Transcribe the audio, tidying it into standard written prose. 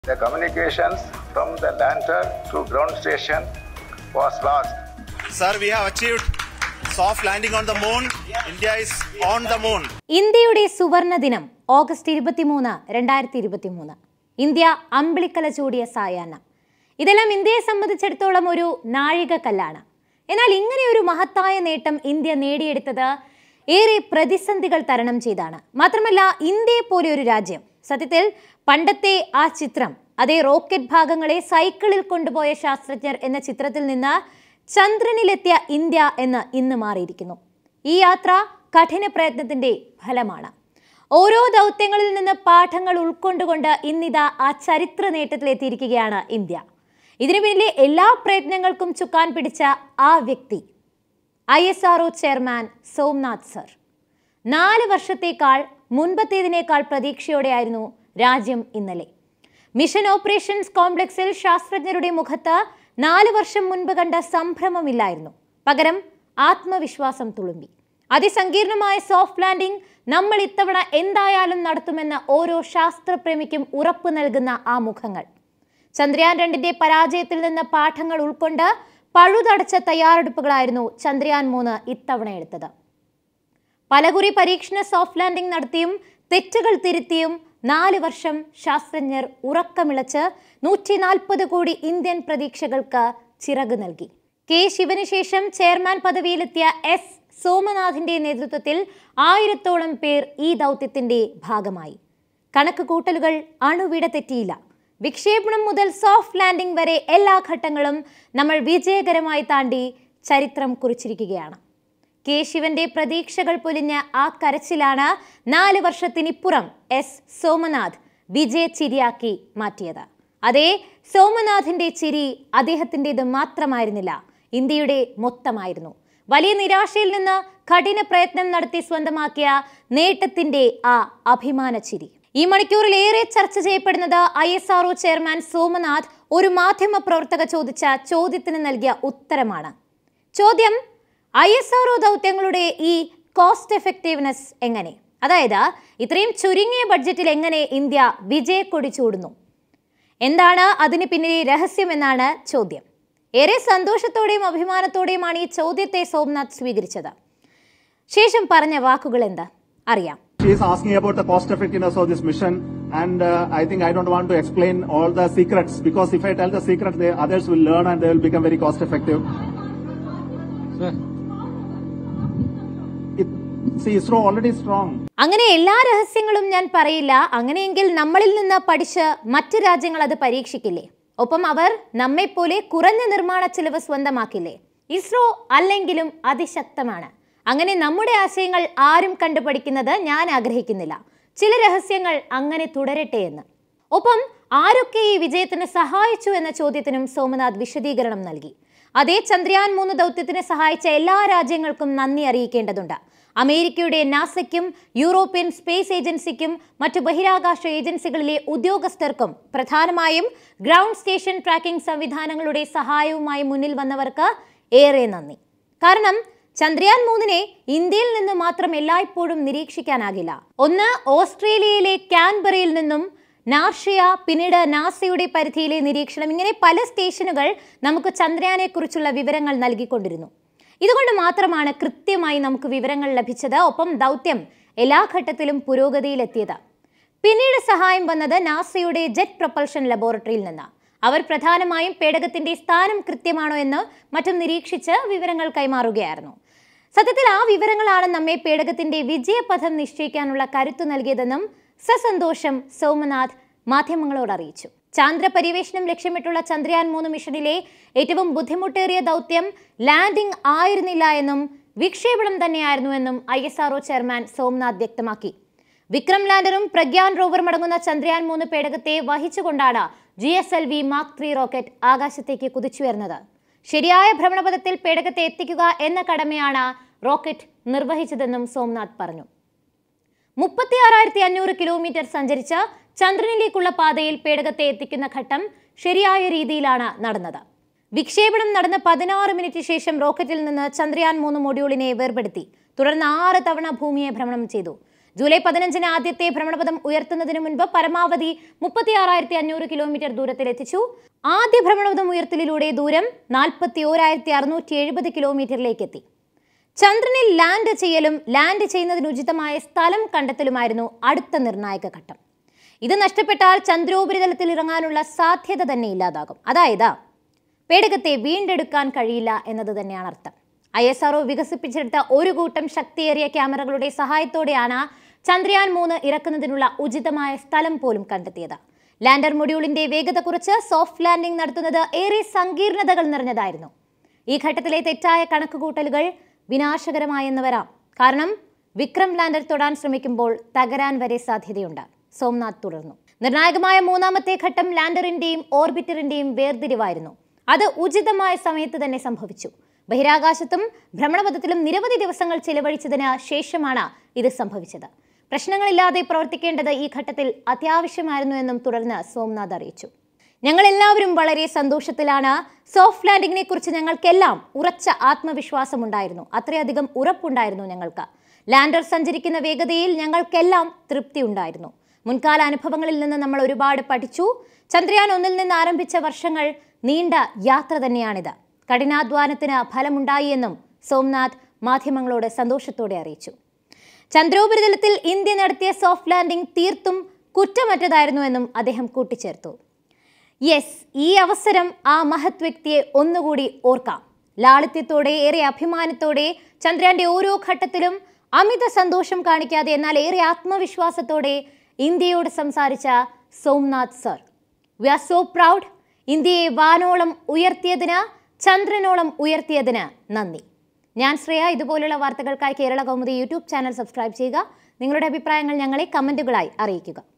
The communications from the lander to ground station was lost. Sir, we have achieved soft landing on the moon. India is on the moon. ഇന്ത്യയുടെ സുവർണ ദിനം August 23, 2023. India അമ്പിളിക്കല ചൂടിയ സായാഹ്നം. ഇതെല്ലാം ഇന്ത്യയെ സംബന്ധിച്ചിടത്തോളം ഒരു നാഴികക്കല്ലാണ്. എന്നാൽ ഇങ്ങനെ ഒരു മഹത്തായ നേട്ടം ഇന്ത്യ നേടിയെടുത്തത് ഏറെ പ്രതിസന്ധികൾ തരണം ചെയ്താണ്. മാത്രമല്ല, ഇന്ത്യയെ പോലെ ഒരു രാജ്യം, സത്യത്തിൽ പണ്ടത്തെ ആ ചിത്രം, അതേ റോക്കറ്റ് ഭാഗങ്ങളെ സൈക്കിളിൽ കൊണ്ടുപോയ ശാസ്ത്രജ്ഞർ എന്ന ചിത്രത്തിൽ നിന്ന് ചന്ദ്രനിലെത്തിയ ഇന്ത്യ എന്ന് ഇന്ന് മാറിയിരിക്കുന്നു. ഈ യാത്ര കഠിന പ്രയത്നത്തിന്റെ ഫലമാണ്. ഓരോ ദൗത്യങ്ങളിൽ നിന്ന് പാഠങ്ങൾ ഉൾക്കൊണ്ടുകൊണ്ട് ഇന്നിതാ ആ ചരിത്ര നേട്ടത്തിലെത്തിയിരിക്കുകയാണ് ഇന്ത്യ. ഇതിനു പിന്നിലെ എല്ലാ പ്രയത്നങ്ങൾക്കും ചുക്കാൻ പിടിച്ച ആ വ്യക്തി ISRO ചെയർമാൻ സോംനാഥ് സർ. 4 വർഷത്തേക്കാൾ മുൻപത്തേതിനേക്കാൾ പ്രതീക്ഷയോടെയായിരുന്നു രാജ്യം ഇന്നലെ. മിഷൻ ഓപ്പറേഷൻസ് കോംപ്ലക്സിൽ ശാസ്ത്രജ്ഞരുടെ മുഖത്ത് 4 വർഷം മുൻപ് കണ്ട സംഭ്രമമില്ലായിരുന്നു. പകരം ആത്മവിശ്വാസം തുളുമ്പി. അതിസങ്കീർണമായ സോഫ്റ്റ് ലാൻഡിംഗ് നമ്മൾ ഇത്തവണ എന്തായാലും നടത്തുമെന്ന് ഓരോ ശാസ്ത്രപ്രേമിക്കും ഉറപ്പ് നൽകുന്ന ആ മുഖങ്ങൾ. ചന്ദ്രയാൻ 2ന്റെ പരാജയത്തിൽ നിന്ന് പാഠങ്ങൾ ഉൾക്കൊണ്ട് പഴുതടച്ച തയ്യാറെടുപ്പുകളായിരുന്നു ചന്ദ്രയാൻ 3 ഇത്തവണ എടുത്തത്. പലകുറി പരീക്ഷണ സോഫ്റ്റ് ലാൻഡിംഗ് നടത്തിയും തെറ്റുകൾ തിരുത്തിയും 4 വർഷം ശാസ്ത്രജ്ഞർ ഉറക്കമിളച്ച് 140 കോടി ഇന്ത്യൻ പ്രതീക്ഷകൾക്ക് ചിറക് നൽകി. കെ ശിവന് ശേഷം ചെയർമാൻ പദവിയിലെത്തിയ എസ് സോമനാഥിന്റെ നേതൃത്വത്തിൽ 1000-ഓളം പേർ ഈ ദൗത്യത്തിന്റെ ഭാഗമായി. കണക്ക് കൂട്ടലുകൾ അണുവിട തെറ്റിയില്ല. വിക്ഷേപണം മുതൽ സോഫ്റ്റ് ലാൻഡിംഗ് വരെ എല്ലാ ഘട്ടങ്ങളും നമ്മൾ വിജയകരമായി താണ്ടി ചരിത്രം കുറിച്ചിരിക്കുകയാണ്. കെ ശിവന്റെ പ്രതീക്ഷകൾ പൊലിഞ്ഞ ആ കരച്ചിലാണ് 4 വർഷത്തിനിപ്പുറം എസ് സോമനാഥ് വിജയച്ചിരിയാക്കി മാറ്റിയത്. അതേ, സോമനാഥിന്റെ ചിരി അദ്ദേഹത്തിൻ്റെത് മാത്രമായിരുന്നില്ല, ഇന്ത്യയുടെ മൊത്തമായിരുന്നു. വലിയ നിരാശയിൽ നിന്ന് കഠിന പ്രയത്നം നടത്തി സ്വന്തമാക്കിയ നേട്ടത്തിന്റെ ആ അഭിമാന ചിരി. ഈ മണിക്കൂറിലേറെ ചർച്ച ചെയ്യപ്പെടുന്നത് ISRO ചെയർമാൻ സോമനാഥ് ഒരു മാധ്യമ പ്രവർത്തക ചോദിച്ച ചോദ്യത്തിന് നൽകിയ ഉത്തരമാണ്. ചോദ്യം: ISRO ദൗത്യങ്ങളുടെ ഈ കോസ്റ്റ് എഫക്റ്റീവ്നെസ് എങ്ങനെ, അതായത് ഇത്രയും ചുരുങ്ങിയ ബഡ്ജറ്റിൽ എങ്ങനെ ഇന്ത്യ വിജയക്കൊടി ചൂടുന്നു? എന്താണ് അതിന് പിന്നിലെ രഹസ്യമെന്നാണ് ചോദ്യം. ഏറെ സന്തോഷത്തോടെയും അഭിമാനത്തോടെയുമാണ് ഈ ചോദ്യത്തെ സോമനാഥ് സ്വീകരിച്ചത്. ശേഷം പറഞ്ഞ വാക്കുകൾ എന്താ അറിയാം. She is asking about the cost effectiveness of this mission, and I think I don't want to explain all the secrets, because if I tell the secrets, the others will learn and they will become very cost effective. Sir, see, ISRO already strong. അങ്ങനെ എല്ലാ രഹസ്യങ്ങളും ഞാൻ പറയില്ല. അങ്ങനെയെങ്കിൽ നമ്മളിൽ നിന്ന് പഠിച്ച് മറ്റു രാജ്യങ്ങൾ അത് പരീക്ഷിക്കില്ലേ? ഒപ്പം അവർ നമ്മെപ്പോലെ കുറഞ്ഞ നിർമ്മാണ ചെലവ് സ്വന്തമാക്കില്ലേ? ISRO അല്ലെങ്കിലും അതിശക്തമാണ്. അങ്ങനെ നമ്മുടെ ആശയങ്ങൾ ആരും കണ്ടുപഠിക്കുന്നത് ഞാൻ ആഗ്രഹിക്കുന്നില്ല. ചില രഹസ്യങ്ങൾ അങ്ങനെ തുടരട്ടെ എന്ന്. ഒപ്പം ആരൊക്കെ ഈ വിജയത്തിന് സഹായിച്ചു എന്ന ചോദ്യത്തിനും സോമനാഥ് വിശദീകരണം നൽകി. അതേ, ചന്ദ്രയാൻ 3 ദൗത്യത്തിന് സഹായിച്ച എല്ലാ രാജ്യങ്ങൾക്കും നന്ദി അറിയിക്കേണ്ടതുണ്ട്. അമേരിക്കയുടെ നാസയ്ക്കും യൂറോപ്യൻ സ്പേസ് ഏജൻസിക്കും മറ്റു ബഹിരാകാശ ഏജൻസികളിലെ ഉദ്യോഗസ്ഥർക്കും പ്രധാനമായും ഗ്രൗണ്ട് സ്റ്റേഷൻ ട്രാക്കിംഗ് സംവിധാനങ്ങളുടെ സഹായവുമായി മുന്നിൽ വന്നവർക്ക് ഏറെ നന്ദി. കാരണം ചന്ദ്രയാൻ 3നെ ഇന്ത്യയിൽ നിന്ന് മാത്രം എല്ലായ്പ്പോഴും നിരീക്ഷിക്കാനാകില്ല. ഒന്ന് ഓസ്ട്രേലിയയിലെ കാൻബറയിൽ നിന്നും, നാർഷിയ, പിന്നീട് നാസയുടെ പരിധിയിലെ നിരീക്ഷണം, ഇങ്ങനെ പല സ്റ്റേഷനുകൾ നമുക്ക് ചന്ദ്രയാനെ കുറിച്ചുള്ള വിവരങ്ങൾ നൽകിക്കൊണ്ടിരുന്നു. ഇതുകൊണ്ട് മാത്രമാണ് കൃത്യമായി നമുക്ക് വിവരങ്ങൾ ലഭിച്ചത്. ഒപ്പം ദൗത്യം എല്ലാ ഘട്ടത്തിലും പുരോഗതിയിലെത്തിയത്. പിന്നീട് സഹായം വന്നത് നാസയുടെ ജെറ്റ് പ്രൊപ്പൽഷൻ ലബോറട്ടറിയിൽ നിന്ന്. അവർ പ്രധാനമായും പേടകത്തിന്റെ സ്ഥാനം കൃത്യമാണോ എന്ന് മറ്റും നിരീക്ഷിച്ച് വിവരങ്ങൾ കൈമാറുകയായിരുന്നു. സത്യത്തിൽ ആ വിവരങ്ങളാണ് നമ്മെ പേടകത്തിന്റെ വിജയപഥം നിശ്ചയിക്കാനുള്ള കരുത്തു നൽകിയതെന്നും സസന്തോഷം സോമനാഥ് മാധ്യമങ്ങളോട് അറിയിച്ചു. ചാന്ദ്ര പര്യവേഷണം ലക്ഷ്യമിട്ടുള്ള ചന്ദ്രയാൻ 3 മിഷനിലെ ഏറ്റവും ബുദ്ധിമുട്ടേറിയ ദൗത്യം ലാൻഡിംഗ് ആയിരുന്നില്ല എന്നും വിക്ഷേപണം തന്നെയായിരുന്നുവെന്നും ISRO ചെയർമാൻ സോമനാഥ് വ്യക്തമാക്കി. വിക്രം ലാൻഡറും പ്രഗ്യാൻ റോവറും അടങ്ങുന്ന ചന്ദ്രയാൻ 3 പേടകത്തെ വഹിച്ചുകൊണ്ടാണ് GSLV Mark 3 റോക്കറ്റ് ആകാശത്തേക്ക് കുതിച്ചുയർന്നത്. ശരിയായ ഭ്രമണപഥത്തിൽ പേടകത്തെ എത്തിക്കുക എന്ന കടമയാണ് റോക്കറ്റ് നിർവഹിച്ചതെന്നും സോമനാഥ് പറഞ്ഞു. 36,500 കിലോമീറ്റർ സഞ്ചരിച്ച് ചന്ദ്രനിലേക്കുള്ള പാതയിൽ പേടകത്തെ എത്തിക്കുന്ന ഘട്ടം ശരിയായ രീതിയിലാണ് നടന്നത്. വിക്ഷേപണം നടന്ന 16 മിനിറ്റ് ശേഷം റോക്കറ്റിൽ നിന്ന് ചന്ദ്രയാൻ 3 മൊഡ്യൂളിനെ വേർപെടുത്തി. തുടർന്ന് 6 തവണ ഭൂമിയെ ഭ്രമണം ചെയ്തു. ജൂലൈ 15 ആദ്യത്തെ ഭ്രമണപഥം ഉയർത്തുന്നതിന് മുൻപ് പരമാവധി 36,500 കിലോമീറ്റർ ദൂരത്തിലെത്തിച്ചു. ആദ്യ ഭ്രമണപഥം ഉയർത്തലിലൂടെ ദൂരം 41,670 കിലോമീറ്ററിലേക്ക് എത്തി. ചന്ദ്രനിൽ ലാൻഡ് ചെയ്യലും ലാൻഡ് ചെയ്യുന്നതിന് ഉചിതമായ സ്ഥലം കണ്ടെത്തലുമായിരുന്നു അടുത്ത നിർണായക ഘട്ടം. ഇത് നഷ്ടപ്പെട്ടാൽ ചന്ദ്രോപരിതലത്തിൽ ഇറങ്ങാനുള്ള സാധ്യത തന്നെ ഇല്ലാതാകും. അതായത് പേടകത്തെ വീണ്ടെടുക്കാൻ കഴിയില്ല എന്നത് തന്നെയാണ് അർത്ഥം. ISRO വികസിപ്പിച്ചെടുത്ത ഒരു കൂട്ടം ശക്തിയേറിയ ക്യാമറകളുടെ സഹായത്തോടെയാണ് ചന്ദ്രയാൻ 3 ഇറക്കുന്നതിനുള്ള ഉചിതമായ സ്ഥലം പോലും കണ്ടെത്തിയത്. ലാൻഡർ മൊഡ്യൂളിന്റെ വേഗത കുറച്ച് സോഫ്റ്റ് ലാൻഡിംഗ് നടത്തുന്നത് ഏറെ സങ്കീർണതകൾ നിറഞ്ഞതായിരുന്നു. ഈ ഘട്ടത്തിലെ തെറ്റായ കണക്കുകൂട്ടലുകൾ വിനാശകരമായെന്ന് വരാം. കാരണം വിക്രം ലാൻഡർ തൊടാൻ ശ്രമിക്കുമ്പോൾ തകരാൻ വരെ സാധ്യതയുണ്ട്. സോംനാഥ് തുടർന്നു. നിർണായകമായ മൂന്നാമത്തെ ഘട്ടം ലാൻഡറിന്റെയും ഓർബിറ്ററിന്റെയും വേർതിരിവായിരുന്നു. അത് ഉചിതമായ സമയത്ത് തന്നെ സംഭവിച്ചു. ബഹിരാകാശത്തും ഭ്രമണപഥത്തിലും നിരവധി ദിവസങ്ങൾ ചെലവഴിച്ചതിന് ശേഷമാണ് ഇത് സംഭവിച്ചത്. പ്രശ്നങ്ങളില്ലാതെ പ്രവർത്തിക്കേണ്ടത് ഈ ഘട്ടത്തിൽ അത്യാവശ്യമായിരുന്നു എന്നും തുടർന്ന് സോംനാഥ് അറിയിച്ചു. ഞങ്ങൾ എല്ലാവരും വളരെ സന്തോഷത്തിലാണ്. സോഫ്റ്റ് ലാൻഡിങ്ങിനെ കുറിച്ച് ഞങ്ങൾക്കെല്ലാം ഉറച്ച ആത്മവിശ്വാസമുണ്ടായിരുന്നു. അത്രയധികം ഉറപ്പുണ്ടായിരുന്നു ഞങ്ങൾക്ക്. ലാൻഡർ സഞ്ചരിക്കുന്ന വേഗതയിൽ ഞങ്ങൾക്കെല്ലാം തൃപ്തി ഉണ്ടായിരുന്നു. മുൻകാല അനുഭവങ്ങളിൽ നിന്ന് നമ്മൾ ഒരുപാട് പഠിച്ചു. ചന്ദ്രയാൻ 1 നിന്ന് ആരംഭിച്ച വർഷങ്ങൾ നീണ്ട യാത്ര തന്നെയാണിത്. കഠിനാധ്വാനത്തിന് ഫലമുണ്ടായി എന്നും സോംനാഥ് മാധ്യമങ്ങളോട് സന്തോഷത്തോടെ അറിയിച്ചു. ചന്ദ്രോപരിതലത്തിൽ ഇന്ത്യ നടത്തിയ സോഫ്റ്റ് ലാൻഡിംഗ് തീർത്തും കുറ്റമറ്റതായിരുന്നുവെന്നും അദ്ദേഹം കൂട്ടിച്ചേർത്തു. യെസ്, ഈ അവസരം ആ മഹത് വ്യക്തിയെ ഒന്നുകൂടി ഓർക്കാം. ലാളിത്യത്തോടെ ഏറെ അഭിമാനത്തോടെ ചന്ദ്രയാന്റെ ഓരോ ഘട്ടത്തിലും അമിത സന്തോഷം കാണിക്കാതെ എന്നാൽ ഏറെ ആത്മവിശ്വാസത്തോടെ ഇന്ത്യയോട് സംസാരിച്ച Somnath sir. We are so proud. ഇന്ത്യയെ വാനോളം ഉയർത്തിയതിന്, ചന്ദ്രനോളം ഉയർത്തിയതിന് നന്ദി. ഞാൻ ശ്രേയ. ഇതുപോലുള്ള വാർത്തകൾക്കായി Kerala Kaumudi YouTube channel subscribe ചെയ്യുക. നിങ്ങളുടെ അഭിപ്രായങ്ങൾ ഞങ്ങളെ കമന്റുകളായി അറിയിക്കുക.